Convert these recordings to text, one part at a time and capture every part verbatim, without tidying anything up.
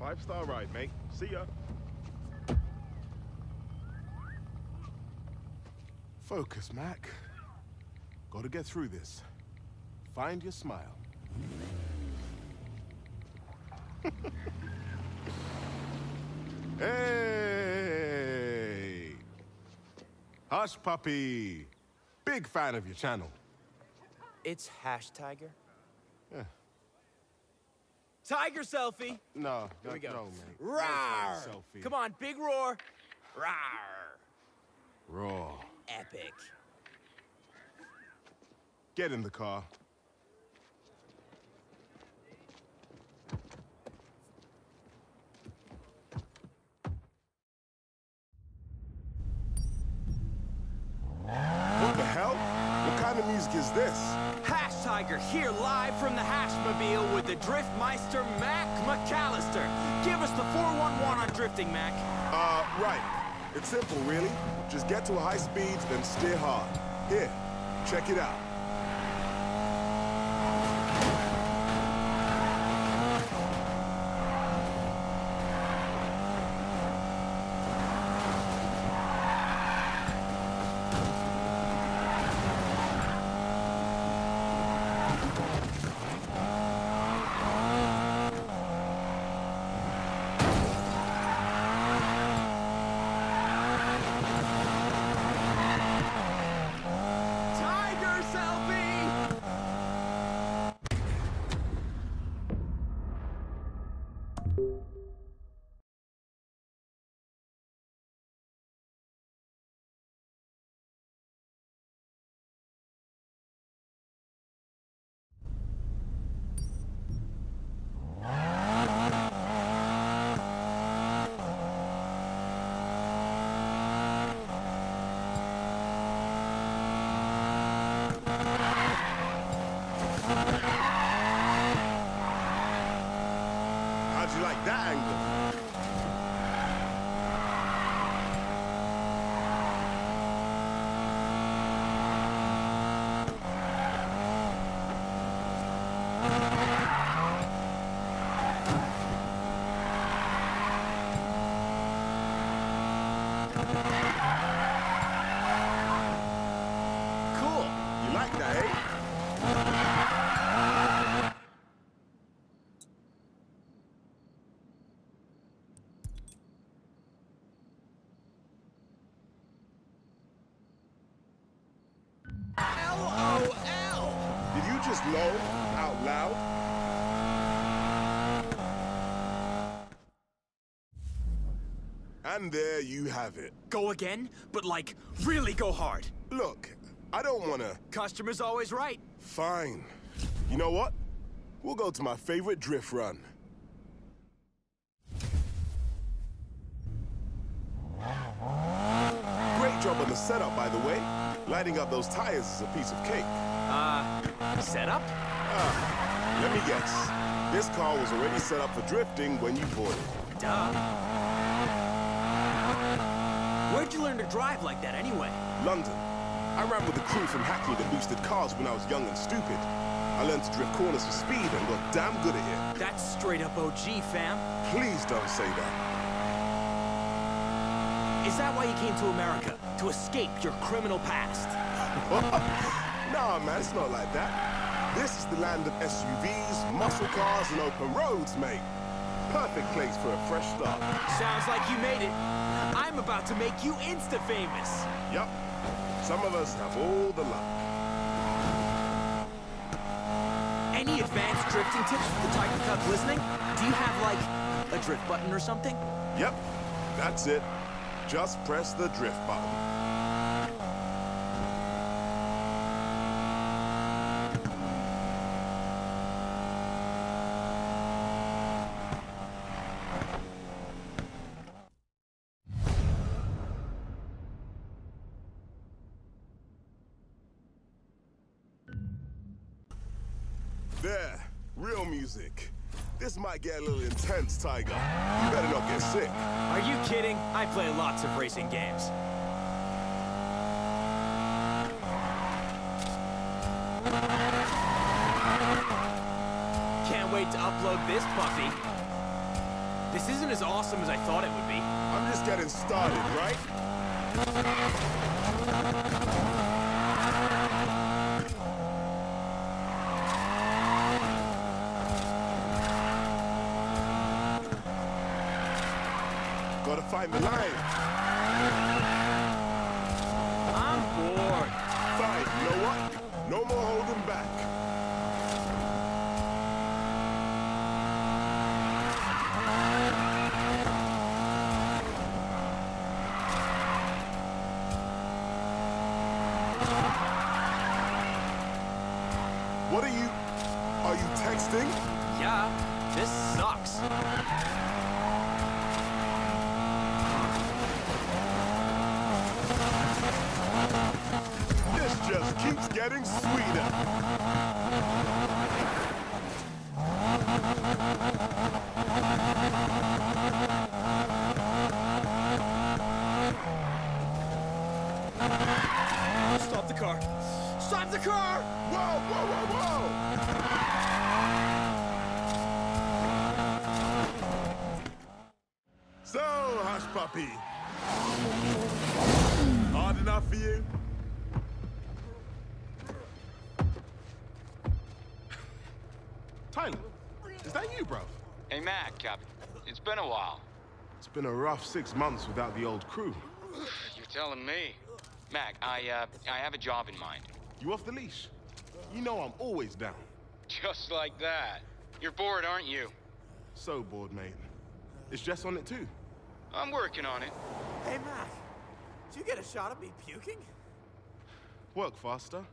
Five-star ride, mate. See ya. Focus, Mac. Gotta get through this. Find your smile. Hey! Hush, puppy. Big fan of your channel. It's Hash Tiger. Yeah. Tiger selfie. No, Here we go. no, mate. Roar! Selfie. Come on, big roar. Roar! Raw. Epic. Get in the car. What the hell? What kind of music is this? Hash Tiger here live from the Hashmobile with the Driftmeister Mac McAllister. Give us the four one one on drifting, Mac. Uh, right. It's simple, really. Just get to a high speed, then steer hard. Here, check it out. How'd you like that angle? Cool. You like that, eh? L O L! Did you just lol out loud? And there you have it. Go again, but like, really go hard. Look, I don't wanna... Customer's always right. Fine. You know what? We'll go to my favorite drift run. Great job on the setup, by the way. Lighting up those tires is a piece of cake. Uh, setup? Ah, let me guess. This car was already set up for drifting when you bought it. Duh. Where'd you learn to drive like that anyway? London. I ran with the crew from Hackney that boosted cars when I was young and stupid. I learned to drift corners for speed and got damn good at it. That's straight up O G, fam. Please don't say that. Is that why you came to America? To escape your criminal past? Nah, man, it's not like that. This is the land of S U Vs, muscle cars, and open roads, mate. Perfect place for a fresh start. Sounds like you made it. I'm about to make you insta-famous. Yup. Some of us have all the luck. Any advanced drifting tips for the Tiger Cubs listening? Do you have, like, a drift button or something? Yep, that's it. Just press the drift button. There, real music. This might get a little intense, Tiger. You better not get sick. Are you kidding? I play lots of racing games. Can't wait to upload this puppy. This isn't as awesome as I thought it would be. I'm just getting started, right? Gotta find the line. I'm bored. Fine, you know what? No more holding back. What are you... Are you texting? Yeah, this sucks. This just keeps getting sweeter. Stop the car. Stop the car! Whoa, whoa, whoa, whoa! So, Hush Puppy. Hard enough for you? Tyler, is that you, bro? Hey, Mac, Captain. It's been a while. It's been a rough six months without the old crew. You're telling me. Mac, I, uh, I have a job in mind. You off the leash? You know I'm always down. Just like that. You're bored, aren't you? So bored, mate. Is Jess on it too? I'm working on it. Hey, Mac. Did you get a shot of me puking? Work faster.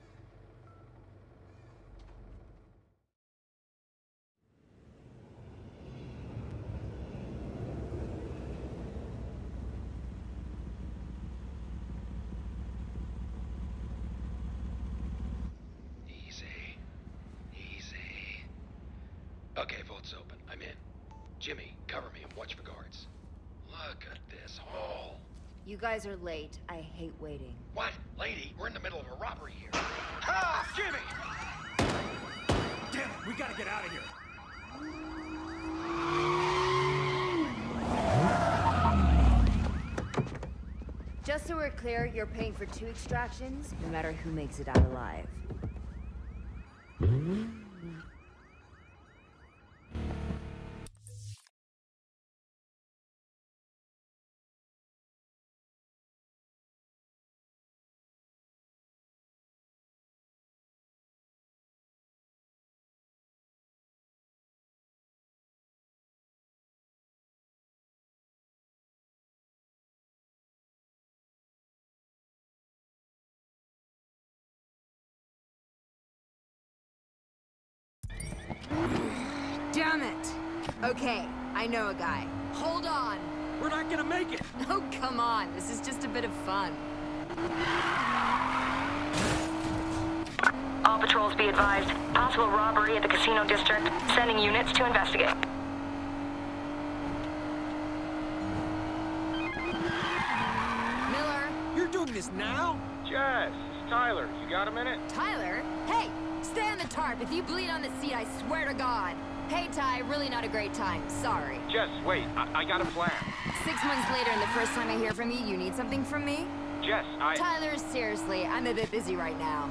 Easy. Easy. Okay, vault's open. I'm in. Jimmy, cover me and watch for guards. Look at this hole. You guys are late. I hate waiting. What? Lady, we're in the middle of a robbery here. Ah, Jimmy! Damn it, we gotta get out of here. Just so we're clear, you're paying for two extractions, no matter who makes it out alive. Damn it! Okay, I know a guy. Hold on! We're not gonna make it. Oh, come on. This is just a bit of fun. All patrols be advised. Possible robbery at the casino district. Sending units to investigate. Miller? You're doing this now? Jess, it's Tyler. You got a minute? Tyler? Hey! Stay on the tarp. If you bleed on the seat, I swear to God. Hey, Ty, really not a great time. Sorry. Jess, wait. I, I got a plan. Six months later and the first time I hear from you, you need something from me? Jess, I... Tyler, seriously, I'm a bit busy right now.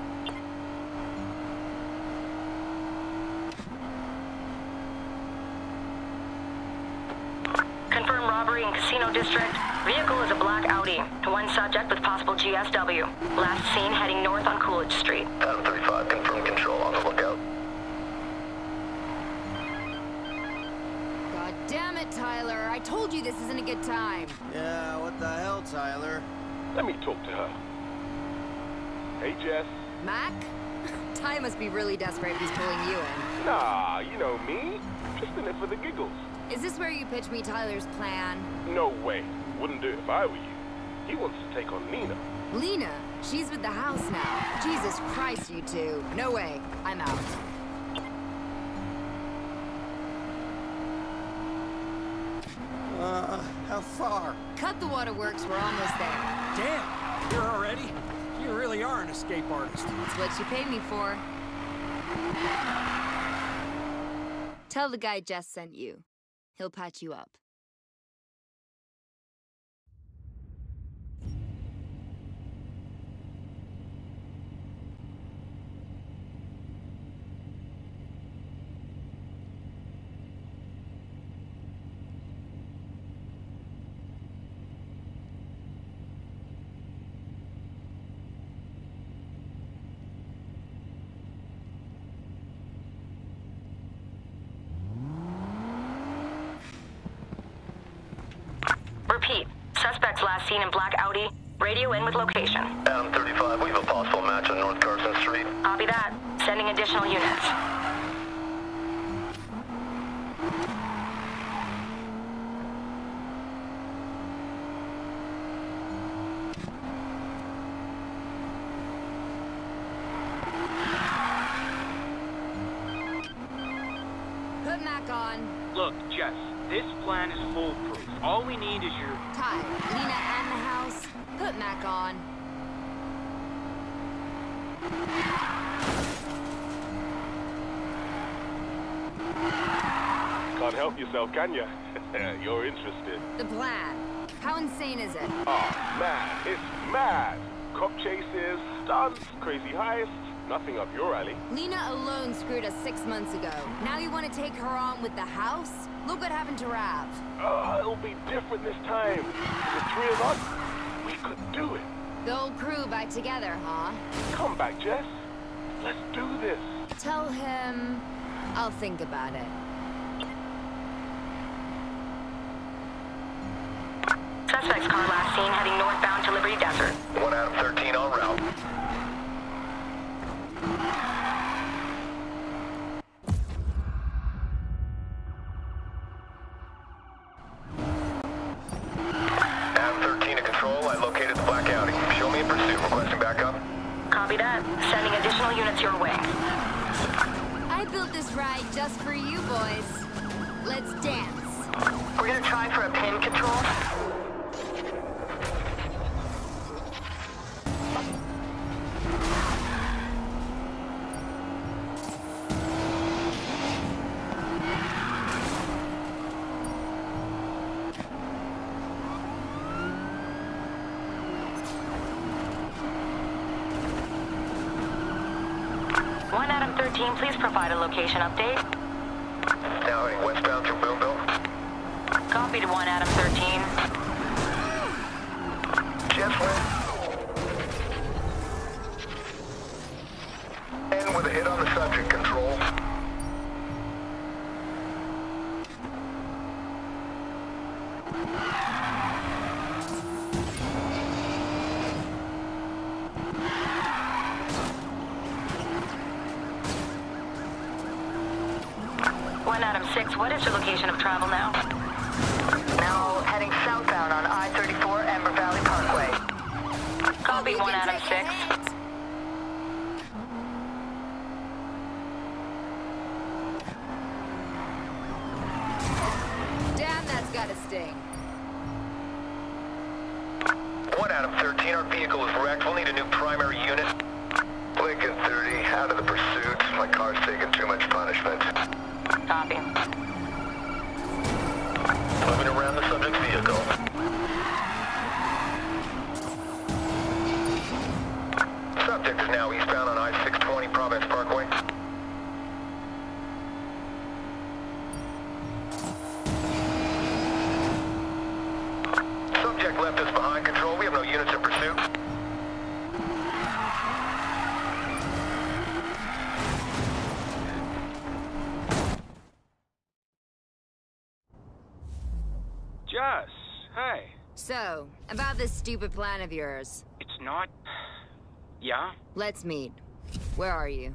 Confirm robbery in casino district. Vehicle is a black Audi. One subject with possible G S W. Last seen heading north on Coolidge Street. Adam thirty-five, confirm control on the lookout. God damn it, Tyler. I told you this isn't a good time. Yeah, what the hell, Tyler? Let me talk to her. Hey, Jess. Mac? Ty must be really desperate if he's pulling you in. Nah, you know me. Just in it for the giggles. Is this where you pitch me Tyler's plan? No way. Wouldn't do it if I were you. He wants to take on Nina. Lena? She's with the house now. Jesus Christ, you two. No way. I'm out. Uh, how far? Cut the waterworks. We're almost there. Damn, you're already? You really are an escape artist. It's what you paid me for. Tell the guy Jess sent you. He'll patch you up. Repeat. Suspect's last seen in black Audi. Radio in with location. Adam thirty-five, we have a possible match on North Carson Street. Copy that. Sending additional units. Put Mac on. Look, Jess, this plan is foolproof. All we need is your... Ty, Lena and the house. Put Mac on. Can't help yourself, can you? You're interested. The plan. How insane is it? Oh, man, it's mad. Cop chases, stunts, crazy heists, nothing up your alley. Lena alone screwed us six months ago. Now you want to take her on with the house? Look what happened to Rav. Oh, it'll be different this time. The three of us, we could do it. The whole crew back together, huh? Come back, Jess. Let's do this. Tell him I'll think about it. Suspect's car last seen heading northbound to Liberty Desert. One Adam thirteen en route. Adam thirteen to control, I located the black Audi. Show me in pursuit, requesting backup. Copy that. Sending additional units your way. I built this ride just for you boys. Let's dance. We're gonna try for a pin control. One Adam thirteen, please provide a location update. Now heading westbound through Boonville. Copy to one Adam thirteen. Jess went. And with a hit on the subject, control. one Adam six, what is your location of travel now? Now heading southbound on I thirty-four Amber Valley Parkway. Copy You one can Adam take a six. hit. Damn, that's gotta sting. One Adam thirteen, our vehicle is wrecked. We'll need a new primary unit. Lincoln thirty, out of the pursuit. My car's taking too much punishment. Copy. Moving around the subject's vehicle. Subject is now eastbound on I six twenty Province Parkway. Subject left us behind. Control, we have no units in pursuit. Jess, hey. So, about this stupid plan of yours. It's not... Yeah? Let's meet. Where are you?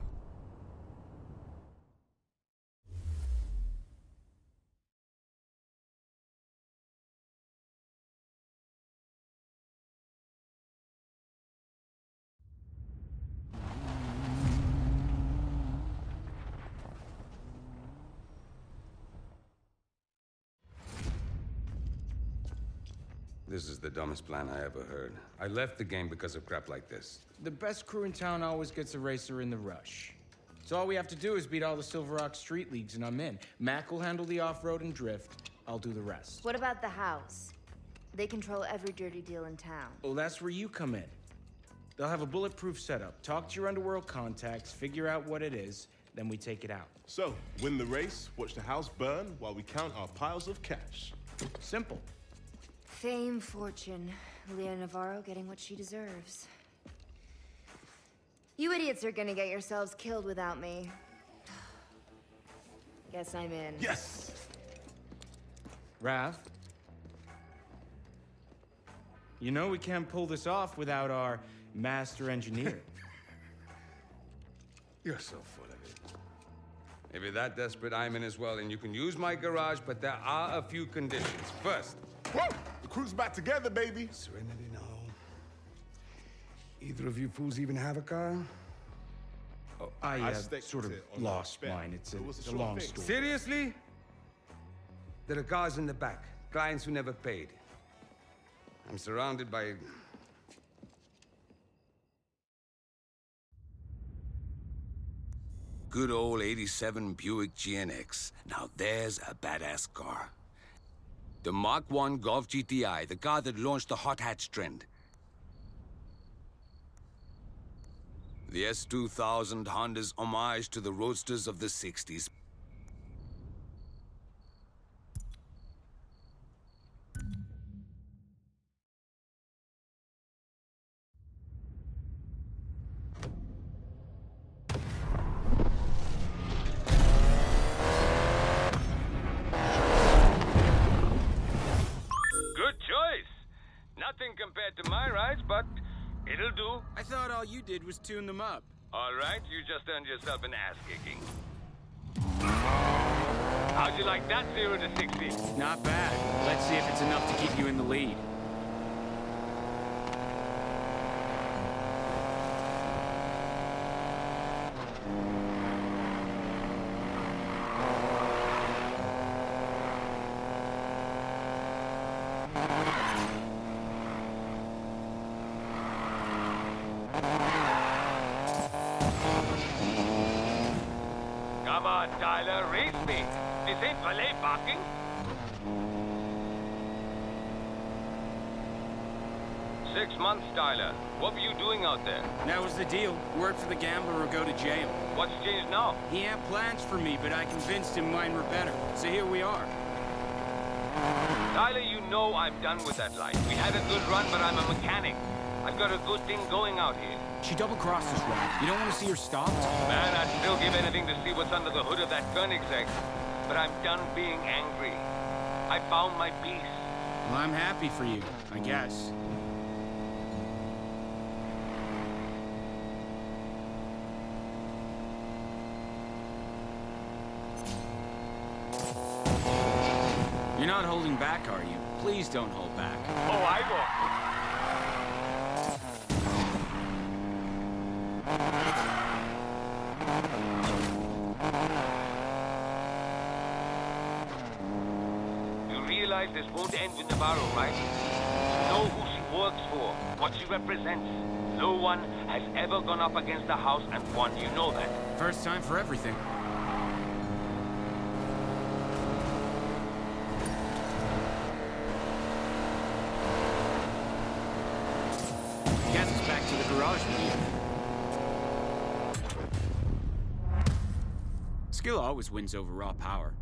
This is the dumbest plan I ever heard. I left the game because of crap like this. The best crew in town always gets a racer in the rush. So all we have to do is beat all the Silver Rock street leagues and I'm in. Mac will handle the off-road and drift. I'll do the rest. What about the house? They control every dirty deal in town. Well, that's where you come in. They'll have a bulletproof setup. Talk to your underworld contacts, figure out what it is, then we take it out. So, win the race, watch the house burn while we count our piles of cash. Simple. Fame, fortune. Leah Navarro getting what she deserves. You idiots are gonna get yourselves killed without me. Guess I'm in. Yes! Raph? You know we can't pull this off without our master engineer. You're so full of it. If you're that desperate, I'm in as well, and you can use my garage, but there are a few conditions. First... Woo! The crew's back together, baby! Serenity, no. Either of you fools even have a car? Oh, I, uh, I staked sort of it on lost spec. mine. It's a, It was a it's a sure long thing. story. Seriously? There are cars in the back. Clients who never paid. I'm surrounded by... Good old eighty-seven Buick G N X. Now there's a badass car. The Mark one Golf G T I, the car that launched the hot hatch trend. The S two thousand Honda's homage to the roadsters of the sixties. Good choice. Nothing compared to my rides, but it'll do. I thought all you did was tune them up. All right, you just earned yourself an ass-kicking. How'd you like that zero to sixty? Not bad. Let's see if it's enough to keep you in the lead. Come on, Tyler, race me. This ain't valet parking. Six months, Tyler. What were you doing out there? That was the deal. Work for the gambler or go to jail. What's changed now? He had plans for me, but I convinced him mine were better. So here we are. Tyler, you know I'm done with that life. We had a good run, but I'm a mechanic. I've got a good thing going out here. She double-crossed us, Rob. You don't want to see her stopped? Man, I'd still give anything to see what's under the hood of that Koenigsegg. But I'm done being angry. I found my peace. Well, I'm happy for you, I guess. You're not holding back, are you? Please don't hold back. Oh, I won't. You realize this won't end with Navarro, right? You know who she works for, what she represents. No one has ever gone up against the house and won. You know that. First time for everything. Guess it's back to the garage with you. Skill always wins over raw power.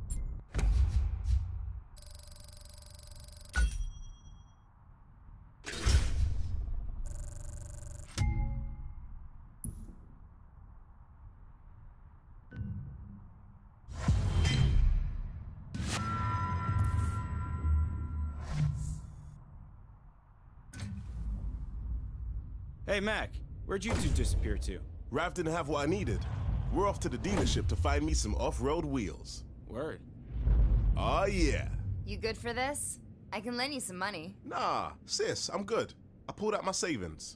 Hey, Mac, where'd you two disappear to? Rav didn't have what I needed. We're off to the dealership to find me some off-road wheels. Word. Oh, yeah. You good for this? I can lend you some money. Nah, sis, I'm good. I pulled out my savings.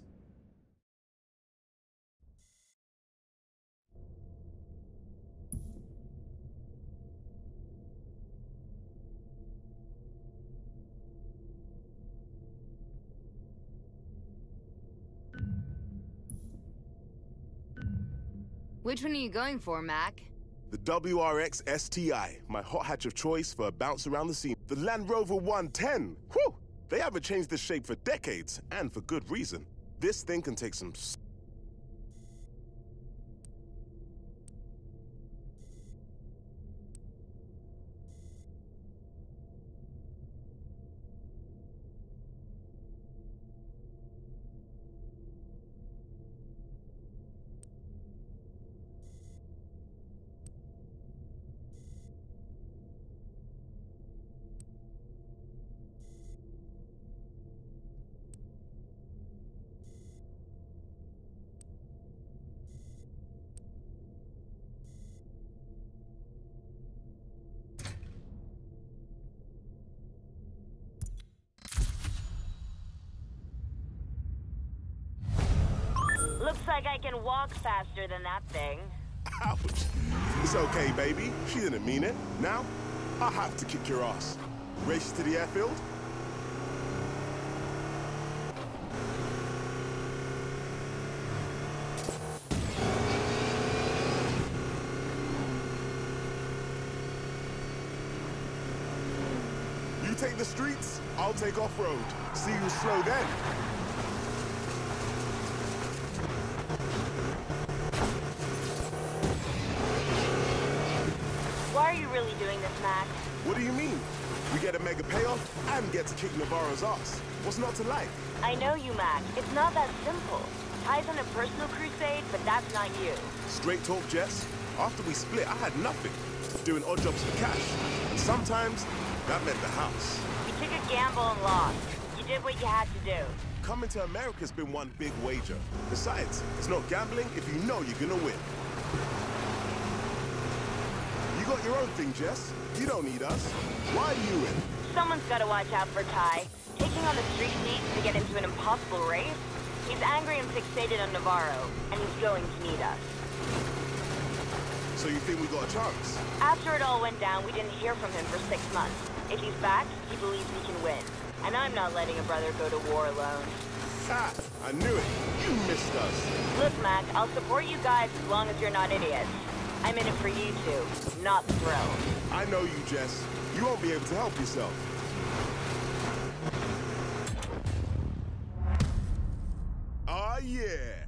Which one are you going for, Mac? The W R X S T I, my hot hatch of choice for a bounce around the scene. The Land Rover one ten. Whew! They haven't changed this shape for decades, and for good reason. This thing can take some... s- Looks like I can walk faster than that thing. Ouch! It's okay, baby. She didn't mean it. Now, I have to kick your ass. Race to the airfield? You take the streets, I'll take off-road. See you slow then. Why are you really doing this, Mac? What do you mean? We get a mega payoff and get to kick Navarro's ass. What's not to like? I know you, Mac. It's not that simple. Ty's on a personal crusade, but that's not you. Straight talk, Jess. After we split, I had nothing. Doing odd jobs for cash. And sometimes, that meant the house. You took a gamble and lost. You did what you had to do. Coming to America's been one big wager. Besides, it's not gambling if you know you're gonna win. You got your own thing, Jess. You don't need us. Why are you in? Someone's got to watch out for Ty. Taking on the street leads to get into an impossible race? He's angry and fixated on Navarro, and he's going to need us. So you think we got a chance? After it all went down, we didn't hear from him for six months. If he's back, he believes he can win. And I'm not letting a brother go to war alone. Ha! I knew it. You missed us. Look, Mac, I'll support you guys as long as you're not idiots. I'm in it for you two, not the thrill. I know you, Jess. You won't be able to help yourself. Ah, yeah.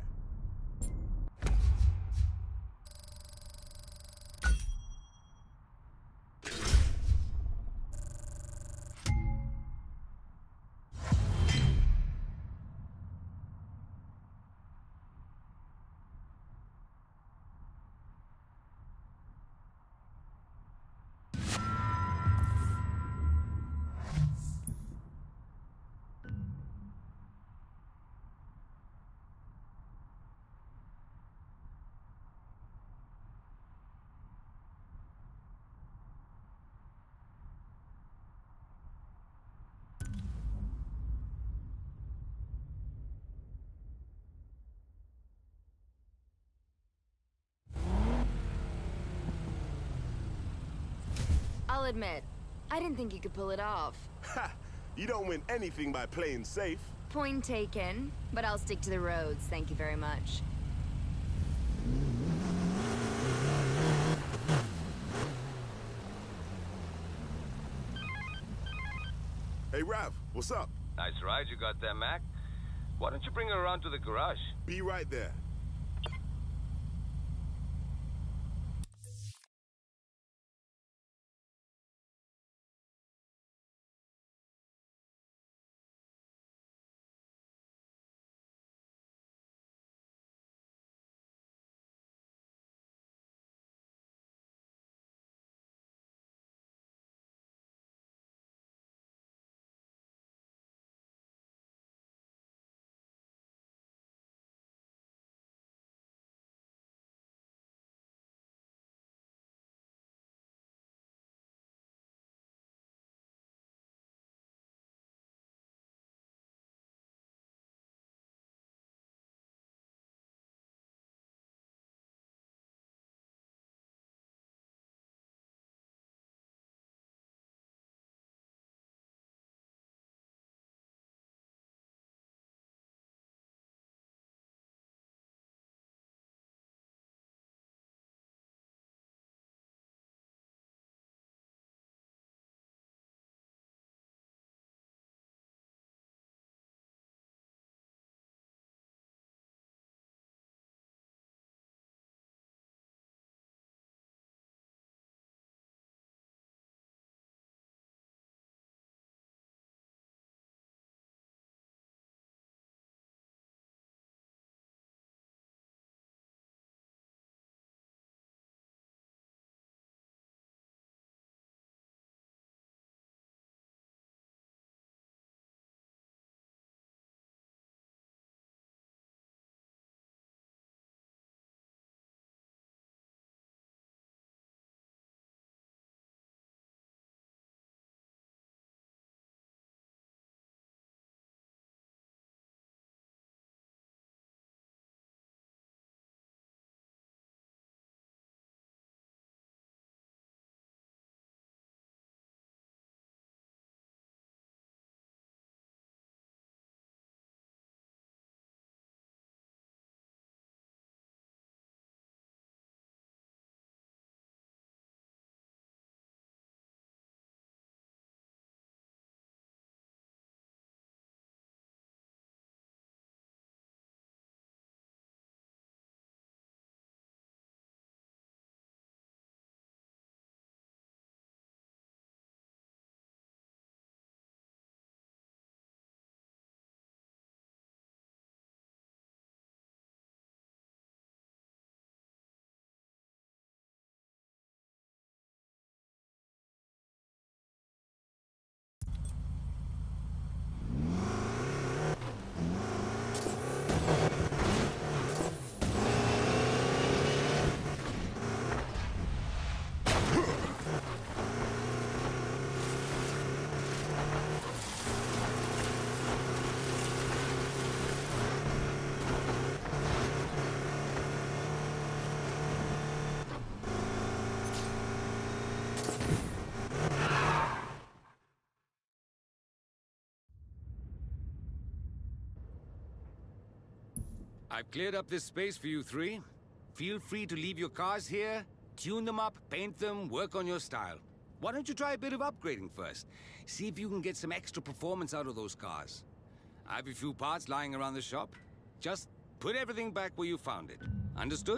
I'll admit, I didn't think you could pull it off. Ha! You don't win anything by playing safe. Point taken, but I'll stick to the roads, thank you very much. Hey, Rav, what's up? Nice ride you got there, Mac. Why don't you bring her around to the garage? Be right there. I've cleared up this space for you three. Feel free to leave your cars here, tune them up, paint them, work on your style. Why don't you try a bit of upgrading first? See if you can get some extra performance out of those cars. I have a few parts lying around the shop. Just put everything back where you found it. Understood?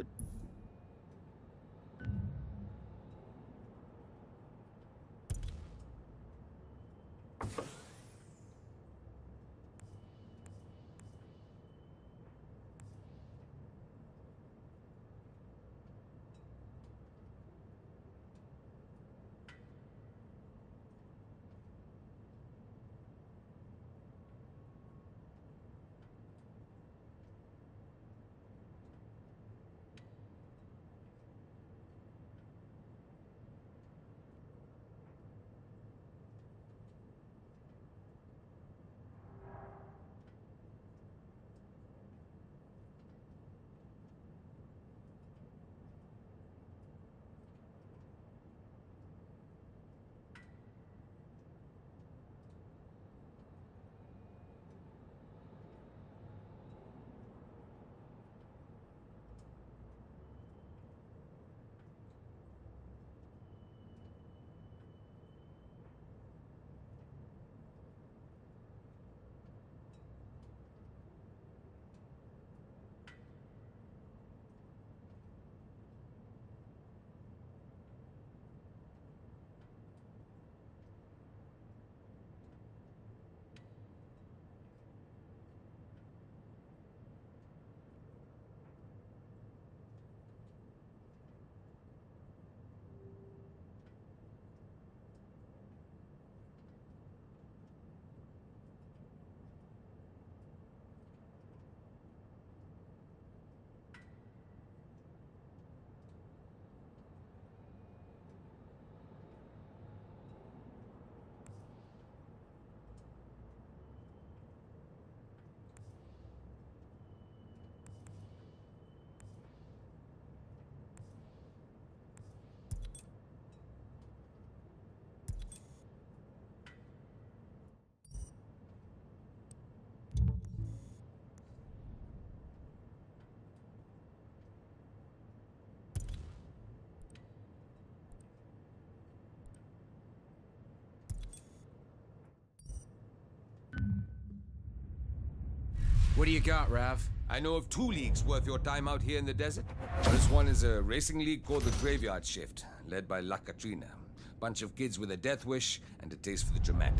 What do you got, Rav? I know of two leagues worth your time out here in the desert. This one is a racing league called the Graveyard Shift, led by La Katrina. Bunch of kids with a death wish and a taste for the dramatic.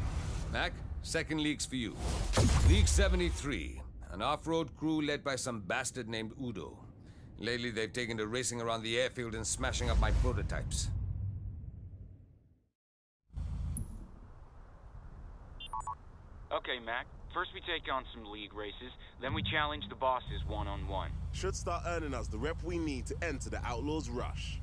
Mac, second league's for you. League seventy-three, an off-road crew led by some bastard named Udo. Lately, they've taken to racing around the airfield and smashing up my prototypes. Okay, Mac. First we take on some league races, then we challenge the bosses one-on-one. Should start earning us the rep we need to enter the Outlaws Rush.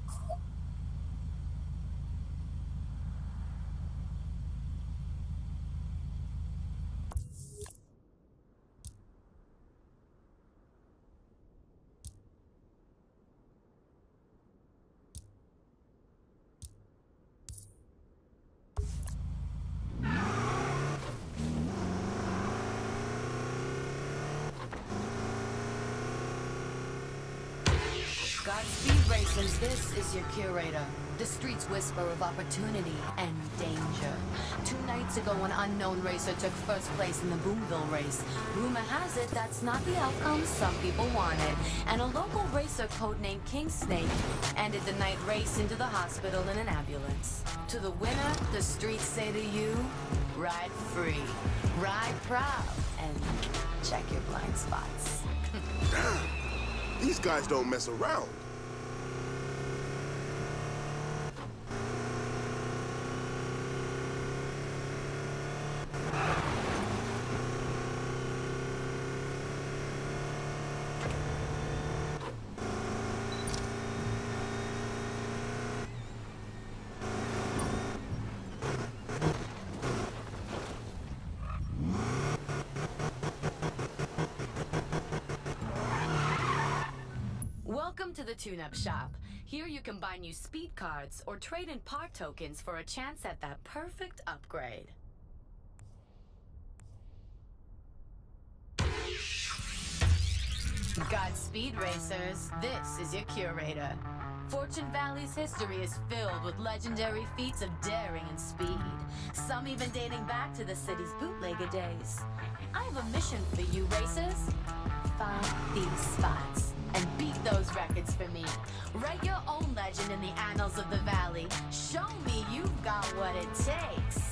Godspeed Racers, this is your curator. The street's whisper of opportunity and danger. Two nights ago, an unknown racer took first place in the Boomville race. Rumor has it that's not the outcome some people wanted. And a local racer codenamed King Snake ended the night race into the hospital in an ambulance. To the winner, the streets say to you, ride free, ride proud, and check your blind spots. Damn, these guys don't mess around. Welcome to the Tune-Up Shop. Here you can buy new speed cards or trade in part tokens for a chance at that perfect upgrade. Godspeed, racers. This is your curator. Fortune Valley's history is filled with legendary feats of daring and speed, some even dating back to the city's bootlegger days. I have a mission for you, racers. Find these spots and beat those records for me. Write your own legend in the annals of the valley. Show me you've got what it takes.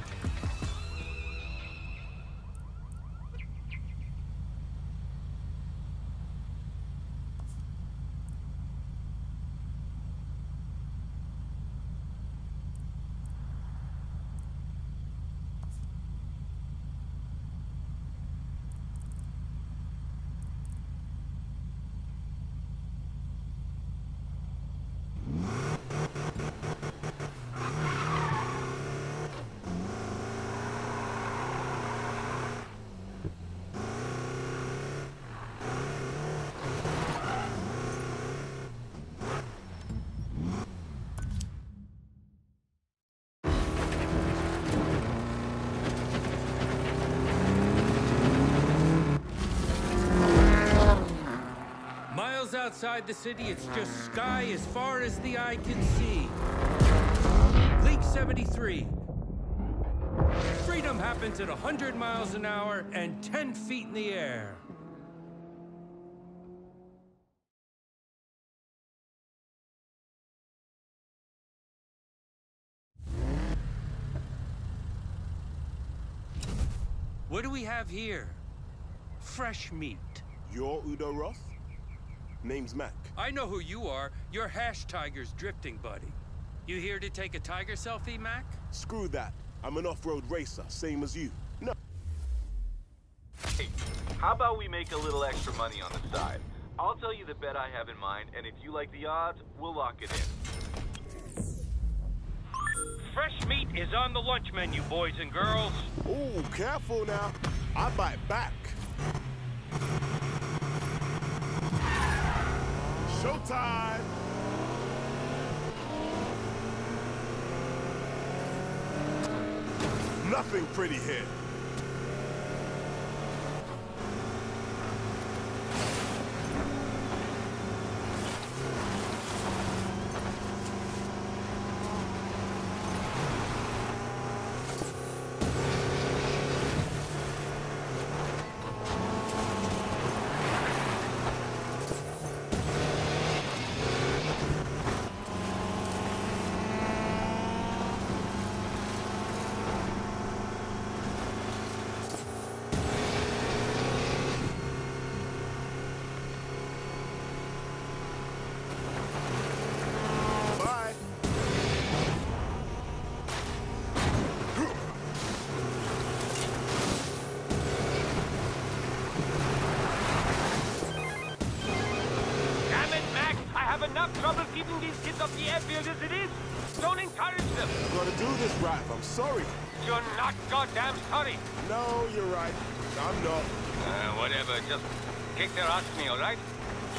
Outside the city, it's just sky as far as the eye can see. League seventy-three. Freedom happens at one hundred miles an hour and ten feet in the air. What do we have here? Fresh meat. You're Udo Roth? Name's Mac. I know who you are. You're Hash Tiger's drifting buddy. You here to take a tiger selfie, Mac? Screw that. I'm an off-road racer, same as you. No. Hey, how about we make a little extra money on the side? I'll tell you the bet I have in mind, and if you like the odds, we'll lock it in. Fresh meat is on the lunch menu, boys and girls. Ooh, careful now. I bite back. Showtime! Nothing pretty here. Trouble keeping these kids off the airfield as it is. Don't encourage them. I'm gonna do this, Raph. I'm sorry. You're not goddamn sorry. No, you're right. I'm not. Uh, whatever. Just kick their ass me, all right?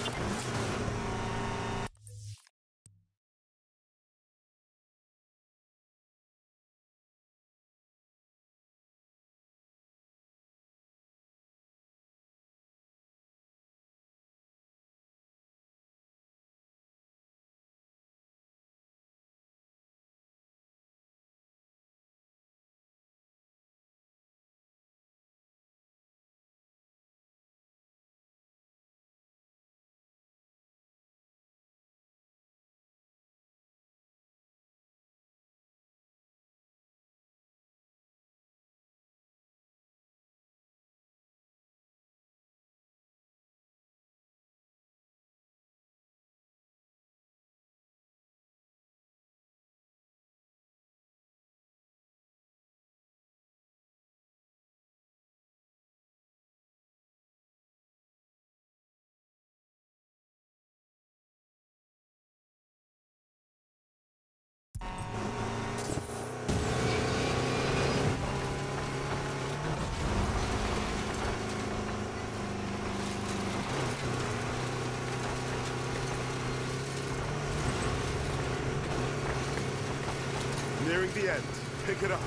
Nearing the end. Pick it up.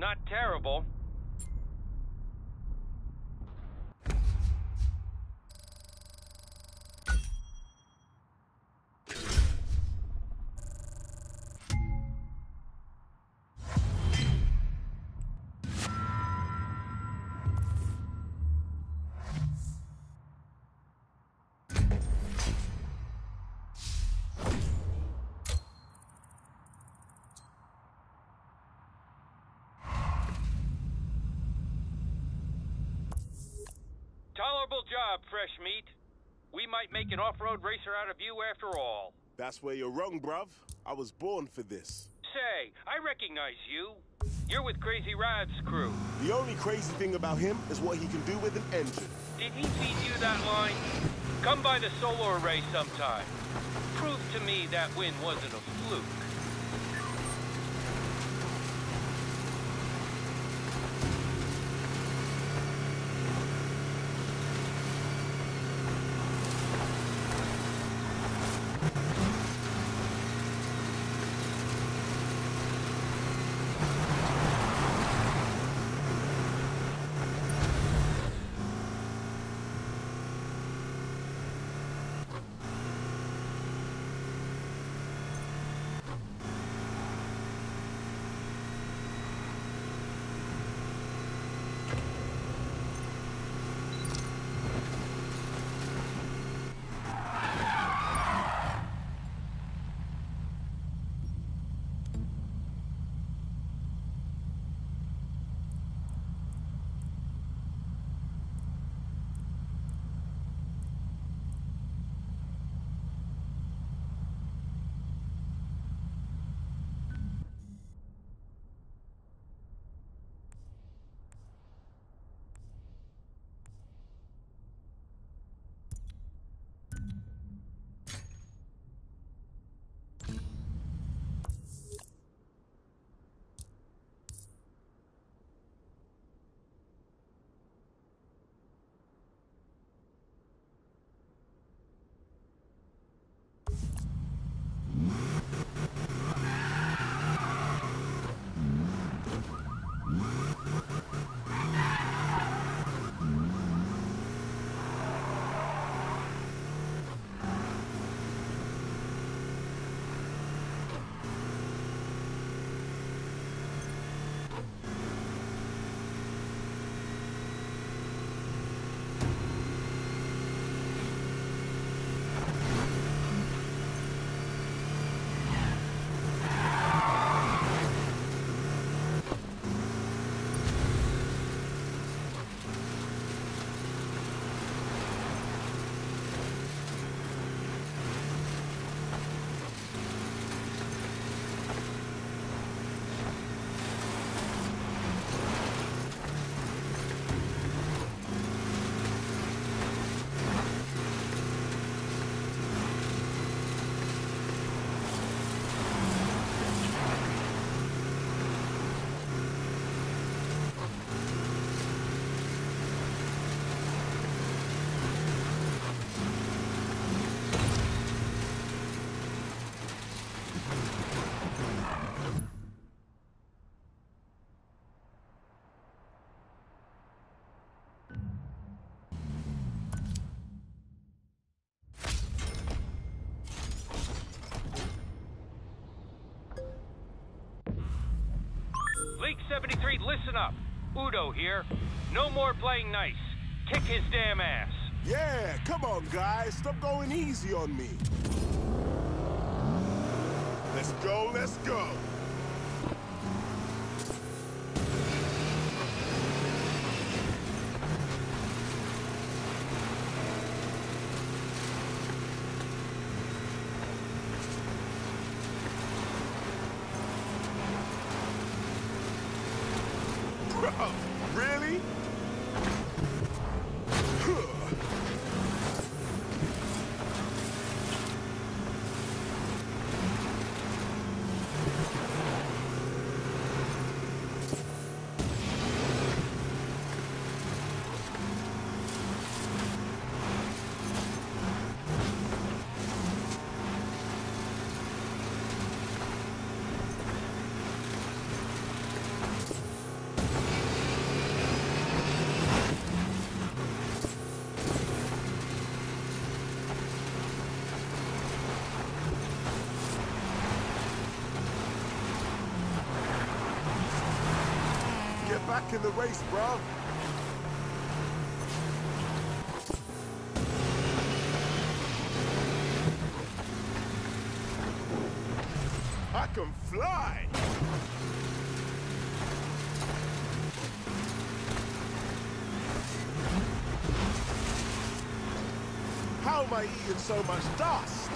not terrible. Tolerable job, fresh meat. We might make an off-road racer out of you after all. That's where you're wrong, bruv. I was born for this. Say, I recognize you. You're with Crazy Rad's crew. The only crazy thing about him is what he can do with an engine. Did he feed you that line? Come by the solar array sometime. Prove to me that win wasn't a fluke. League seventy-three, listen up. Udo here. No more playing nice. Kick his damn ass. Yeah, come on, guys. Stop going easy on me. Let's go, let's go. Bro, really? back in the race, bruv. I can fly! How am I eating so much dust?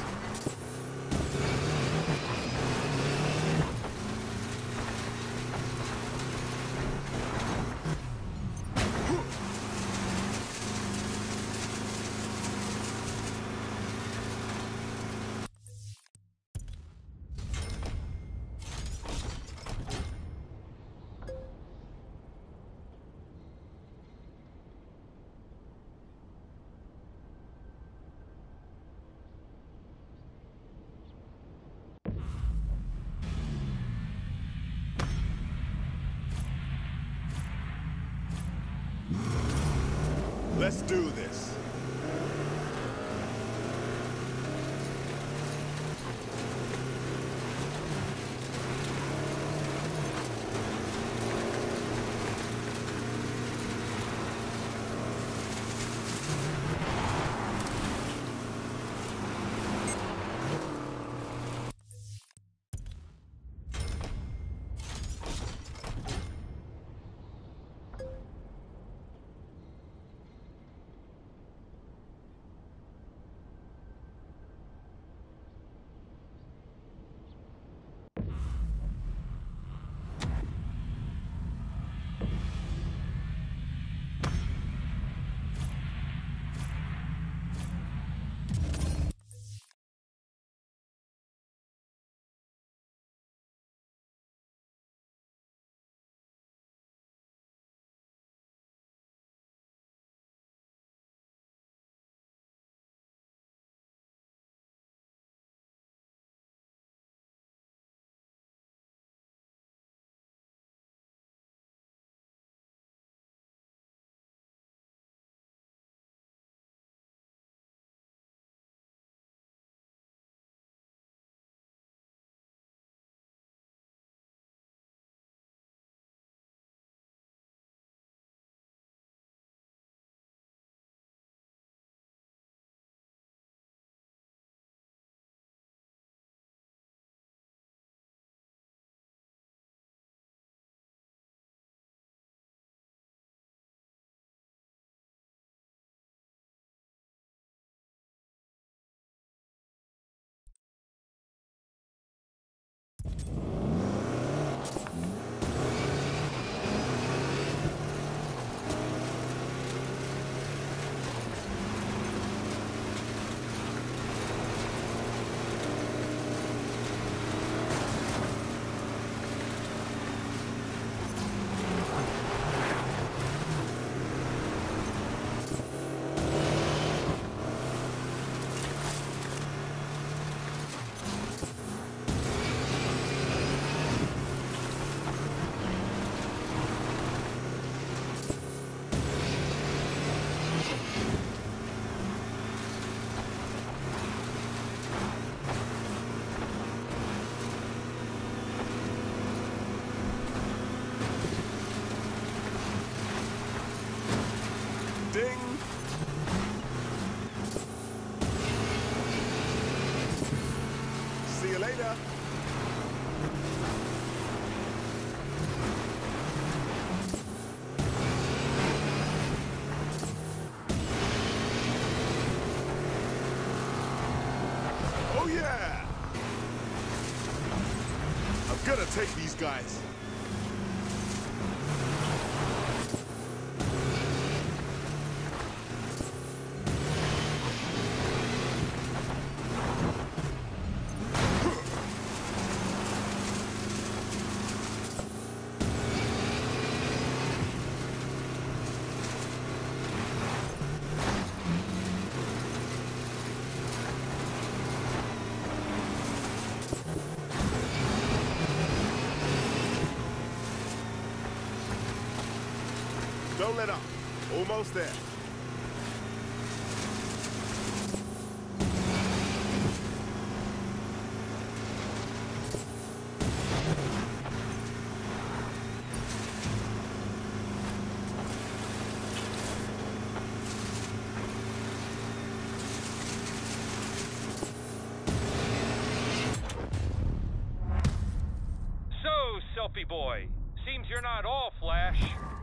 Let's do this. Gonna take these guys. Don't let up. Almost there. trophy boy. Seems you're not all flash.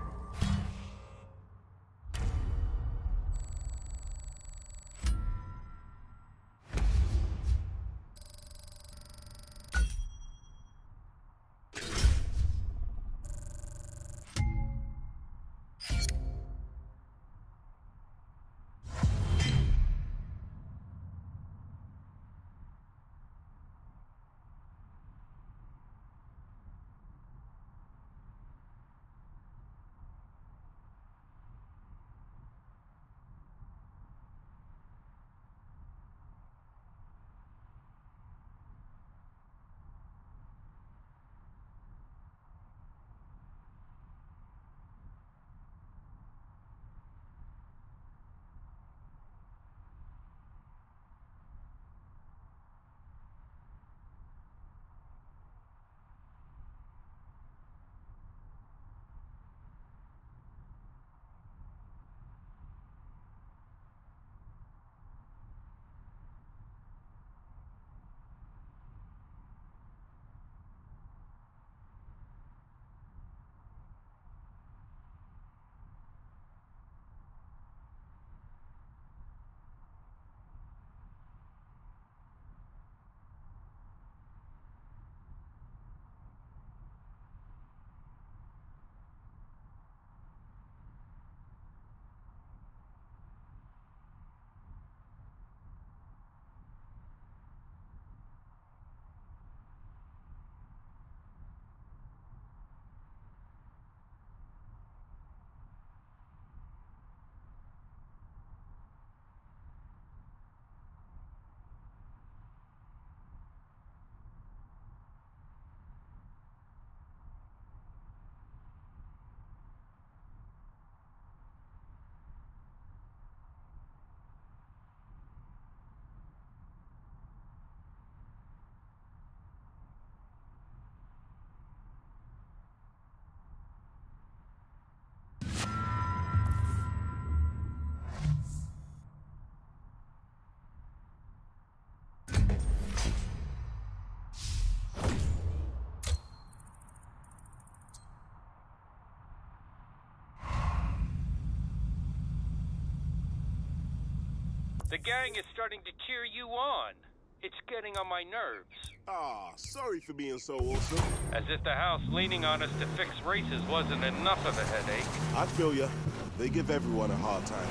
The gang is starting to cheer you on. It's getting on my nerves. Ah, sorry for being so awesome. As if the house leaning on us to fix races wasn't enough of a headache. I feel ya. They give everyone a hard time.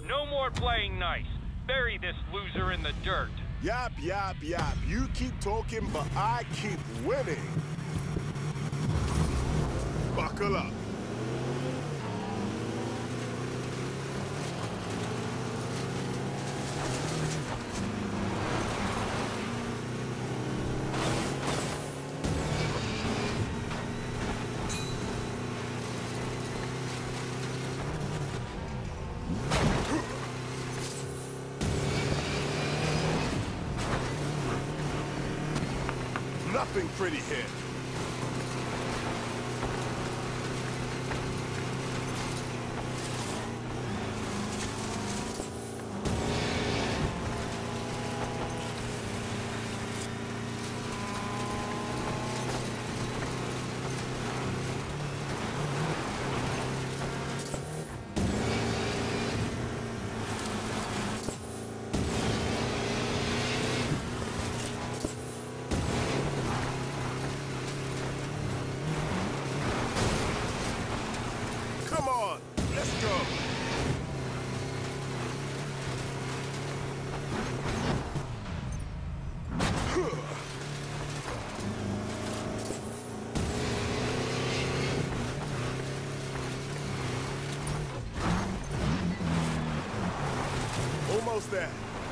No more playing nice. Bury this loser in the dirt. Yap, yap, yap. You keep talking, but I keep winning. Buckle up. Nothing pretty here. Almost there.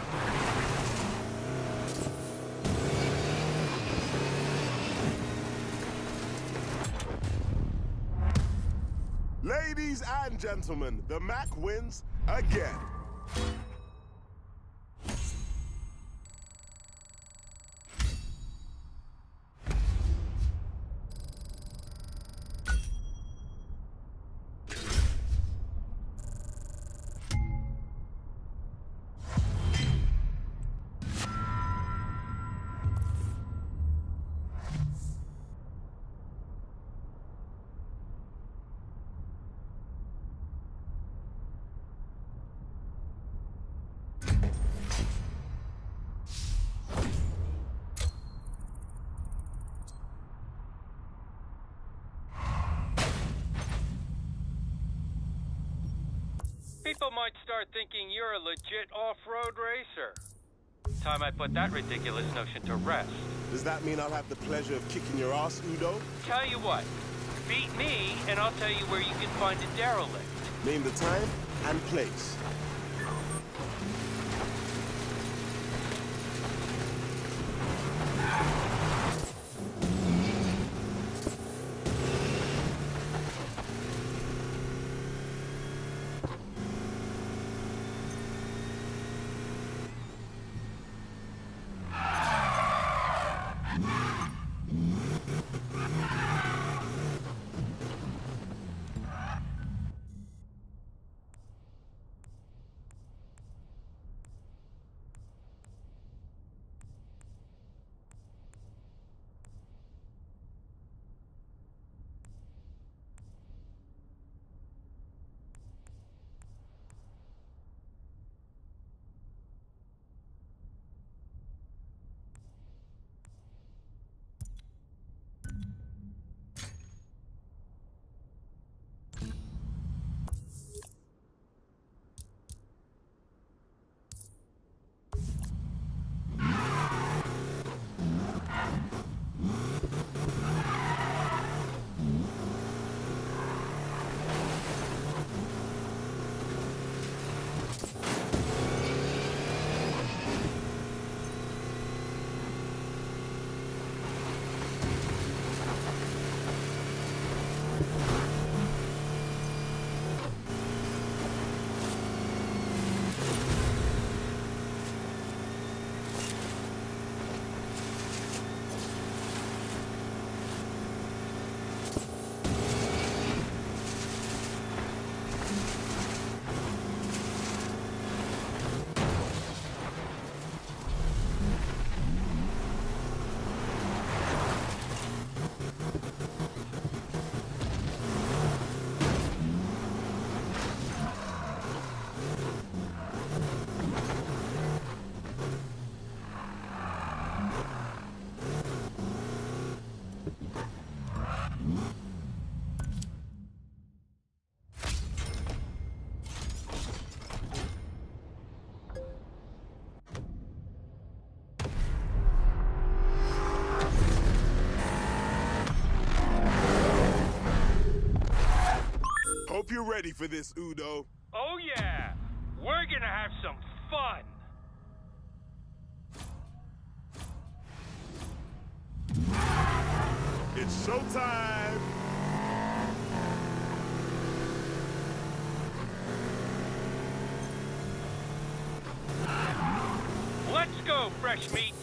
Ladies and gentlemen, the Mac wins again. People might start thinking you're a legit off-road racer. Time I put that ridiculous notion to rest. Does that mean I'll have the pleasure of kicking your ass, Udo? Tell you what, beat me and I'll tell you where you can find a derelict. Name the time and place. Hope you're ready for this, Udo. Oh yeah, we're gonna have some fun. It's showtime! Let's go, fresh meat.